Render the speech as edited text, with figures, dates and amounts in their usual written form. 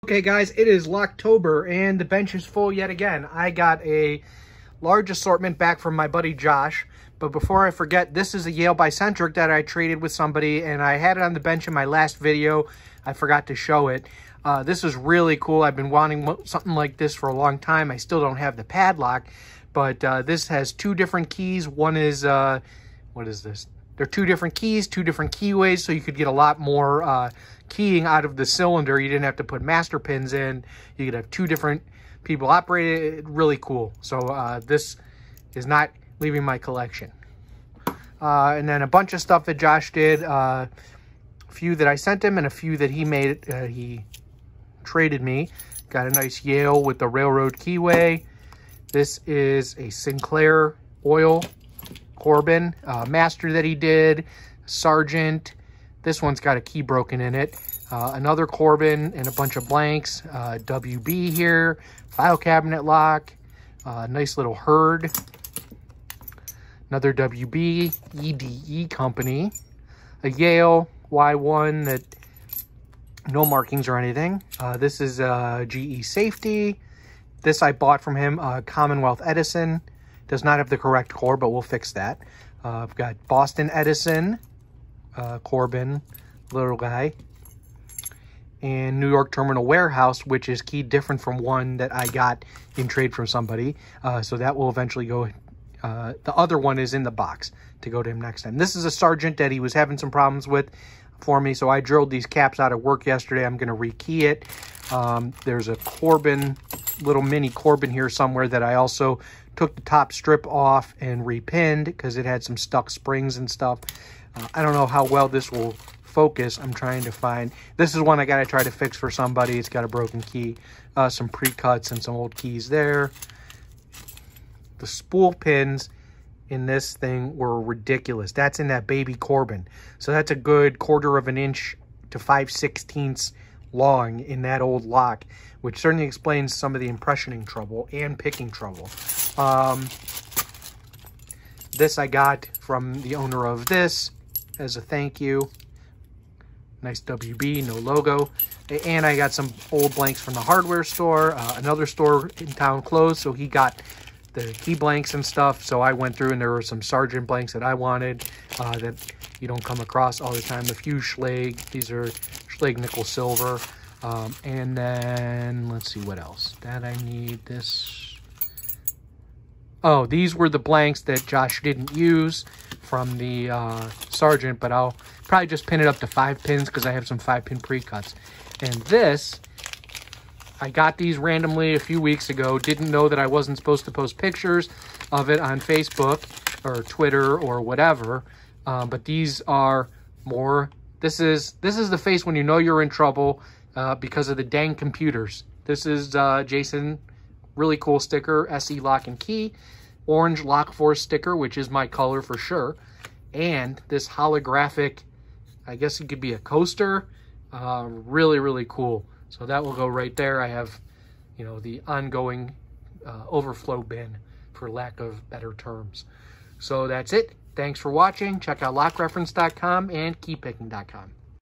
Okay guys, it is Locktober and the bench is full yet again. I got a large assortment back from my buddy Josh, but before I forget, this is a Yale Bicentric that I traded with somebody and I had it on the bench in my last video. I forgot to show it. This is really cool. I've been wanting something like this for a long time. I still don't have the padlock, but this has two different keys. One is, what is this? They're two different keys, two different keyways, so you could get a lot more keying out of the cylinder. You didn't have to put master pins in. You could have two different people operate it. Really cool. So this is not leaving my collection. And then a bunch of stuff that Josh did. A few that I sent him and a few that he made. He traded me. Got a nice Yale with the railroad keyway. This is a Sinclair oil Corbin master that he did. Sargent. This one's got a key broken in it. Another Corbin and a bunch of blanks. WB here. File cabinet lock. Nice little Hurd. Another WB. EDE company. A Yale Y1 that no markings or anything. This is GE Safety. This I bought from him. Commonwealth Edison. Does not have the correct core, but we'll fix that. I've got Boston Edison, Corbin, little guy, and New York Terminal Warehouse, which is keyed different from one that I got in trade from somebody. So that will eventually go. The other one is in the box to go to him next time. This is a Sargent that he was having some problems with for me, so I drilled these caps out of work yesterday. I'm going to rekey it. There's a Corbin, little mini Corbin here somewhere that I also took the top strip off and repinned because it had some stuck springs and stuff. I don't know how well this will focus. I'm trying to find. This is one I got to try to fix for somebody. It's got a broken key, some pre-cuts and some old keys there. The spool pins in this thing were ridiculous. That's in that baby Corbin. So that's a good 1/4 of an inch to 5/16 long in that old lock, which certainly explains some of the impressioning trouble and picking trouble. This I got from the owner of this as a thank you. Nice WB, no logo. And I got some old blanks from the hardware store. Another store in town closed, so he got the key blanks and stuff. So I went through and there were some Sargent blanks that I wanted that you don't come across all the time. A few Schlage. These are Schlage nickel silver. And then let's see what else. That I need this. Oh, these were the blanks that Josh didn't use from the Sargent, but I'll probably just pin it up to 5 pins because I have some 5-pin pre-cuts. And this, I got these randomly a few weeks ago. Didn't know that I wasn't supposed to post pictures of it on Facebook or Twitter or whatever. But these are more. This is the face when you know you're in trouble because of the dang computers. This is Jason. Really cool sticker. SE lock and key. Orange Lock Force sticker, which is my color for sure. And this holographic, I guess it could be a coaster. Really, really cool. So that will go right there. I have, you know, the ongoing overflow bin, for lack of better terms. So that's it. Thanks for watching. Check out lockreference.com and keypicking.com.